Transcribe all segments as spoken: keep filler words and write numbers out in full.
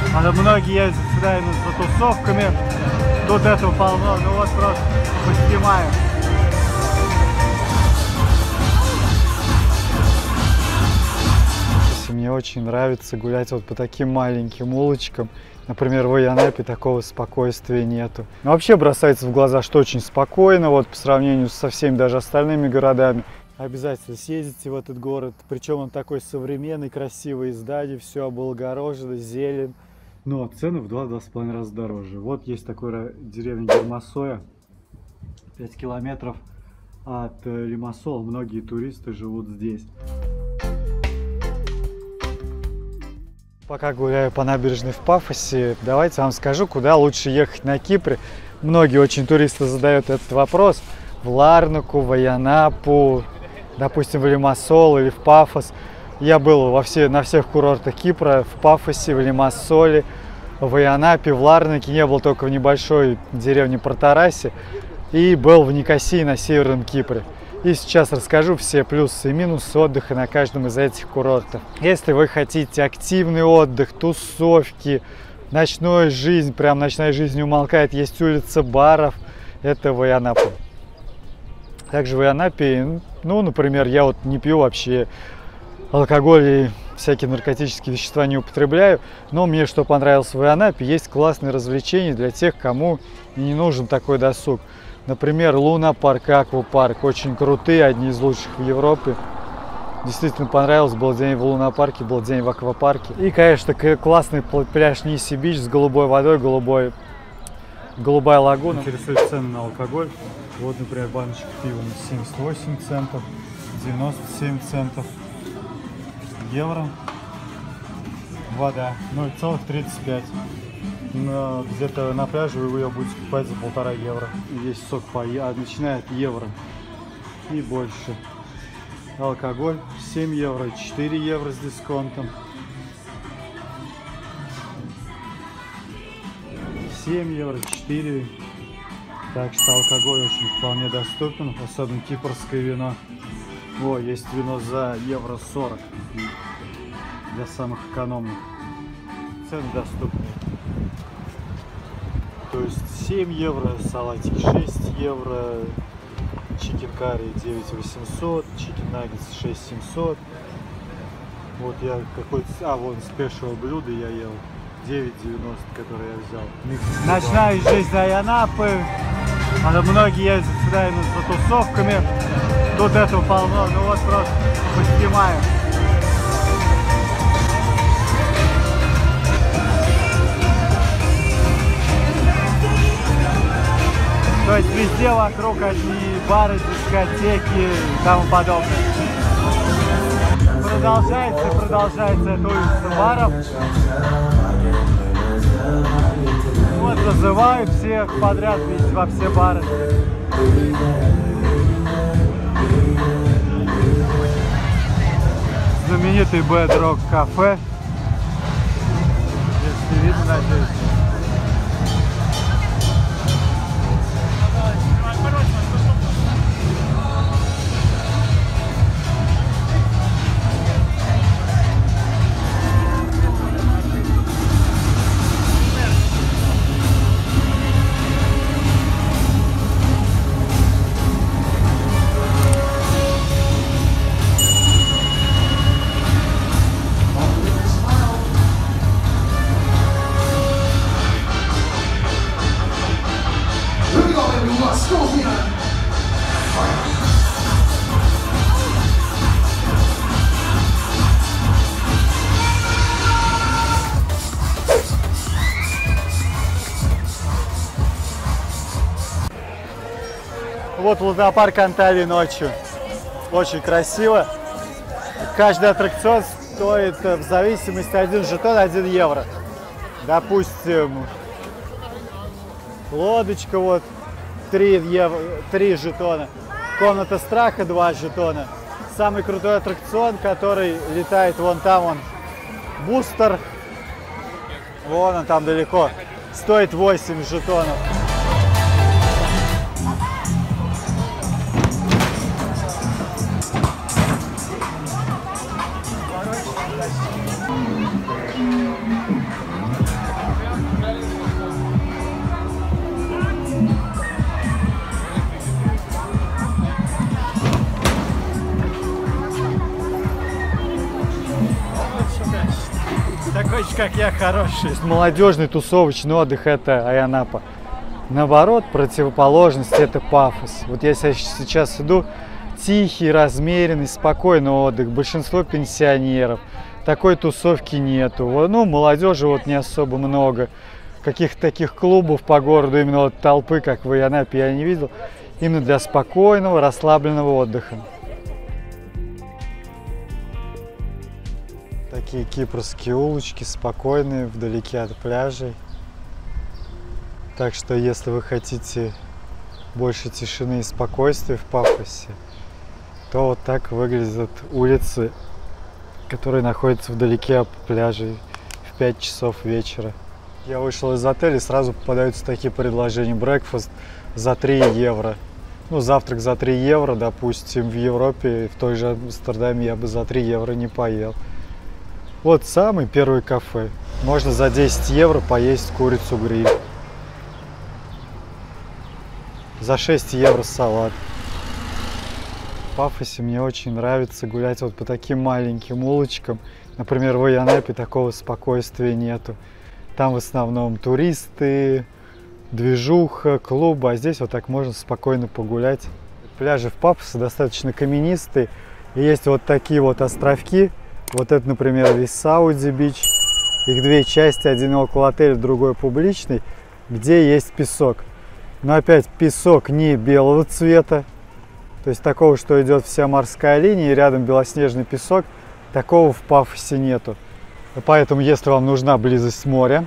А многие ездят сюда именно за тусовками. Тут этого полно, ну вот просто поснимаем. Мне очень нравится гулять вот по таким маленьким улочкам. Например, в Анапе такого спокойствия нету. Но вообще бросается в глаза, что очень спокойно, вот по сравнению со всеми даже остальными городами. Обязательно съездите в этот город. Причем он такой современный, красивые здания, все облагорожено, зелень. Но цены в два-два с половиной раза дороже. Вот есть такая деревня Гермосоя, пять километров от Лимассола. Многие туристы живут здесь. Пока гуляю по набережной в Пафосе, давайте вам скажу, куда лучше ехать на Кипре. Многие очень туристы задают этот вопрос. В Ларнаку, в Айанапу, допустим, в Лимассол или в Пафос. Я был во все, на всех курортах Кипра, в Пафосе, в Лимассоле, в Айанапе, в Ларнаке. Не был только в небольшой деревне Протарасе. И был в Никосии на Северном Кипре. И сейчас расскажу все плюсы и минусы отдыха на каждом из этих курортов. Если вы хотите активный отдых, тусовки, ночной жизнь, прям ночная жизнь не умолкает, есть улица баров, это в Айанапе. Также в Айанапе, ну, например, я вот не пью вообще алкоголь и всякие наркотические вещества не употребляю, но мне что понравилось в Айанапе, есть классные развлечения для тех, кому не нужен такой досуг. Например, Луна-парк, Аквапарк, очень крутые, одни из лучших в Европе. Действительно понравилось, был день в Луна-парке, был день в Аквапарке. И, конечно, классный пляж Ниси-Бич с голубой водой, голубой, голубая лагуна. Интересуют цены на алкоголь. Вот, например, баночка пива семьдесят восемь центов, девяносто семь центов, евро, вода ноль целых тридцать пять. Где-то на пляже вы ее будете покупать за полтора евро. Есть сок по а, начиная от евро и больше. Алкоголь семь евро, четыре евро с дисконтом. семь евро, четыре. Так что алкоголь очень вполне доступен, особенно кипрское вино. О, есть вино за евро сорок для самых экономных. Цены доступны. То есть семь евро, салатики шесть евро, чикен карри девять восемьсот, чикен наггетс шесть семьсот. Вот я какой-то, а вон спешл блюдо я ел, девять девяносто, которое я взял. Ночная жизнь Айанапы. Многие ездят сюда именно за тусовками. Тут этого полно, ну вот просто поснимаем. То есть везде вокруг одни бары, дискотеки и тому подобное. Продолжается и продолжается эта улица баров. Вот зазывают всех подряд видеть во все бары. Знаменитый Bedrock кафе. Если видно, надеюсь. Вот лунопарк Анталии ночью. Очень красиво. Каждый аттракцион стоит в зависимости один жетон, один евро. Допустим, лодочка вот три евро, три жетона. Комната страха два жетона. Самый крутой аттракцион, который летает вон там, он бустер. Вон он там далеко. Стоит восемь жетонов. Хочешь, как я хороший. Молодежный тусовочный отдых — это Айанапа. Наоборот, противоположность — это Пафос. Вот я сейчас иду, тихий, размеренный, спокойный отдых. Большинство пенсионеров. Такой тусовки нету. Ну, молодежи вот не особо много. Каких-то таких клубов по городу, именно вот толпы, как в Айанапе, я не видел. Именно для спокойного, расслабленного отдыха. Такие кипрские улочки, спокойные, вдалеке от пляжей. Так что, если вы хотите больше тишины и спокойствия в Пафосе, то вот так выглядят улицы, которые находятся вдалеке от пляжей в пять часов вечера. Я вышел из отеля, и сразу попадаются такие предложения. Брекфаст за три евро. Ну, завтрак за три евро, допустим, в Европе, в той же Амстердаме я бы за три евро не поел. Вот самый первый кафе. Можно за десять евро поесть курицу гриль. За шесть евро салат. В Пафосе мне очень нравится гулять вот по таким маленьким улочкам. Например, в Айанапе такого спокойствия нету. Там в основном туристы, движуха, клубы, а здесь вот так можно спокойно погулять. Пляжи в Пафосе достаточно каменистые. И есть вот такие вот островки. Вот это, например, весь Сауди-Бич. Их две части, один около отеля, другой публичный, где есть песок. Но опять песок не белого цвета. То есть такого, что идет вся морская линия и рядом белоснежный песок, такого в Пафосе нету. Поэтому, если вам нужна близость моря,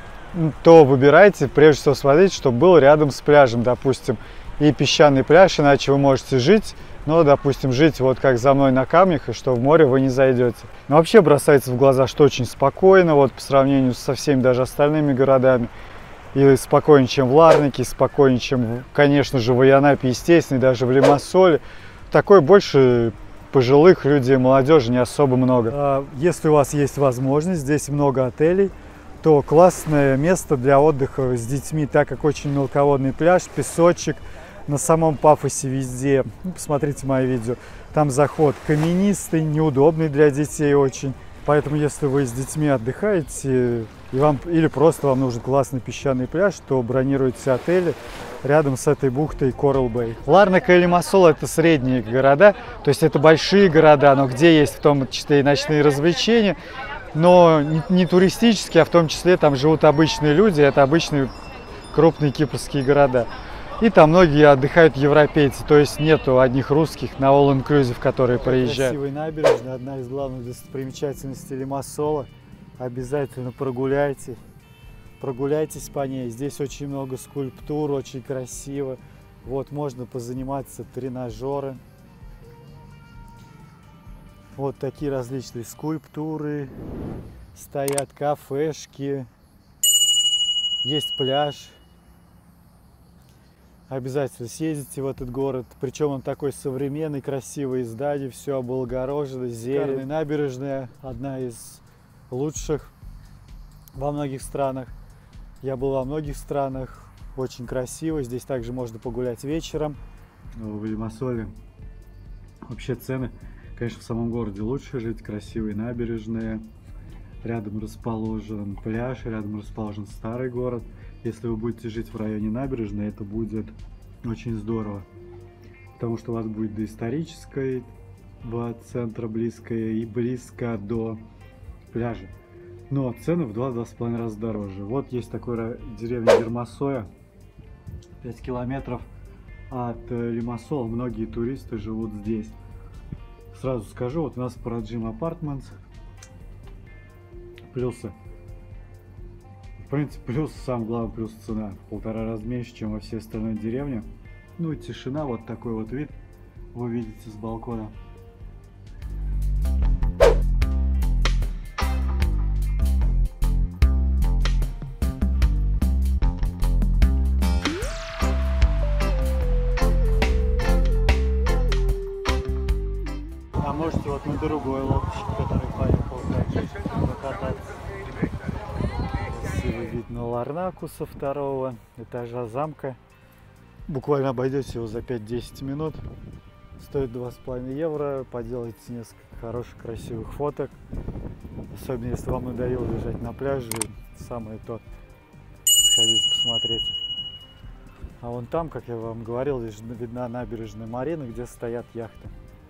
то выбирайте, прежде всего, смотрите, чтобы был рядом с пляжем, допустим, и песчаный пляж, иначе вы можете жить, но, допустим, жить вот как за мной на камнях, и что в море вы не зайдете. Но вообще бросается в глаза, что очень спокойно, вот по сравнению со всеми даже остальными городами. И спокойнее, чем в Ларнаке, спокойнее, чем, конечно же, в Айанапе, естественно, и даже в Лимассоле. Такой больше пожилых людей, молодежи не особо много. Если у вас есть возможность, здесь много отелей, то классное место для отдыха с детьми, так как очень мелководный пляж, песочек, на самом Пафосе везде. Ну, посмотрите мои видео. Там заход каменистый, неудобный для детей очень. Поэтому, если вы с детьми отдыхаете, и вам, или просто вам нужен классный песчаный пляж, то бронируйте отели рядом с этой бухтой Коралл Бэй. Ларнака и Лимассол — это средние города, то есть это большие города, но где есть в том числе и ночные развлечения, но не, не туристические, а в том числе там живут обычные люди, это обычные крупные кипрские города. И там многие отдыхают европейцы, то есть нету одних русских на all inclusive, которые приезжают. Красивая набережная, одна из главных достопримечательностей Лимассола. Обязательно прогуляйте, прогуляйтесь по ней. Здесь очень много скульптур, очень красиво. Вот можно позаниматься тренажеры. Вот такие различные скульптуры, стоят кафешки, есть пляж. Обязательно съездите в этот город, причем он такой современный, красивые здания, все облагорожено, зелень. Набережная одна из лучших во многих странах. Я был во многих странах, очень красиво. Здесь также можно погулять вечером. В Лимассоле вообще цены, конечно, в самом городе лучше жить, красивые набережные. Рядом расположен пляж, рядом расположен старый город. Если вы будете жить в районе набережной, это будет очень здорово, потому что у вас будет доисторическое центра близкое и близко до пляжа. Но цены в два-два с половиной раза дороже. Вот есть такая деревня Дермасоя, пять километров от Лимассола. Многие туристы живут здесь. Сразу скажу, вот у нас Paradigm Apartments. Плюсы. В принципе, плюс, самый главный плюс — цена. В полтора раза меньше, чем во всей остальной деревне. Ну и тишина, вот такой вот вид вы видите с балкона. А можете вот на другой лодочке, который поехал дальше, покататься. Красивый вид на Ларнаку со второго этажа замка. Буквально обойдете его за пять-десять минут. Стоит два с половиной евро. Поделайте несколько хороших, красивых фоток. Особенно если вам надоело лежать на пляже, самое то сходить посмотреть. А вон там, как я вам говорил, видна набережная Марина, где стоят яхты.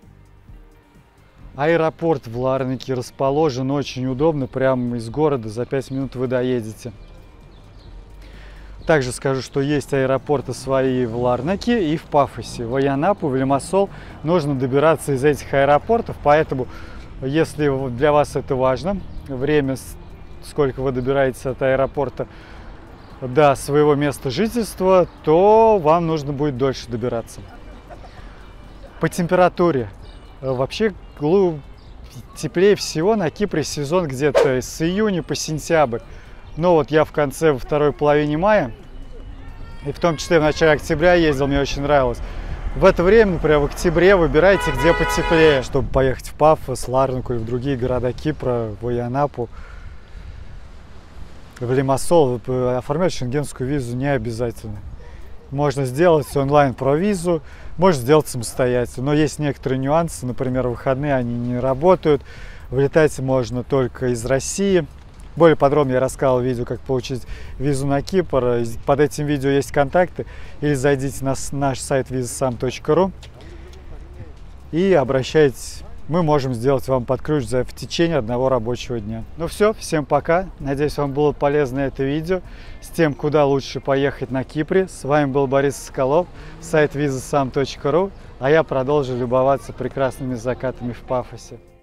Аэропорт в Ларнаке расположен очень удобно, прямо из города за пять минут вы доедете. Также скажу, что есть аэропорты свои в Ларнаке и в Пафосе. В Айанапу, в Лимассол нужно добираться из этих аэропортов, поэтому, если для вас это важно, время, сколько вы добираетесь от аэропорта до своего места жительства, то вам нужно будет дольше добираться. По температуре. Вообще теплее всего на Кипре сезон где-то с июня по сентябрь. Но вот я в конце, во второй половине мая, и в том числе в начале октября ездил, мне очень нравилось. В это время, например, в октябре выбирайте, где потеплее, чтобы поехать в Пафос, Ларнаку и в другие города Кипра, в Айанапу, в Лимассол. Оформлять шенгенскую визу не обязательно. Можно сделать онлайн-провизу, можно сделать самостоятельно. Но есть некоторые нюансы, например, в выходные они не работают. Вылетать можно только из России. Более подробно я рассказал в видео, как получить визу на Кипр. Под этим видео есть контакты. Или зайдите на наш сайт виза сам точка ру и обращайтесь. Мы можем сделать вам под ключ за в течение одного рабочего дня. Ну все, всем пока. Надеюсь, вам было полезно это видео с тем, куда лучше поехать на Кипре. С вами был Борис Соколов, сайт виза сам точка ру. А я продолжу любоваться прекрасными закатами в Пафосе.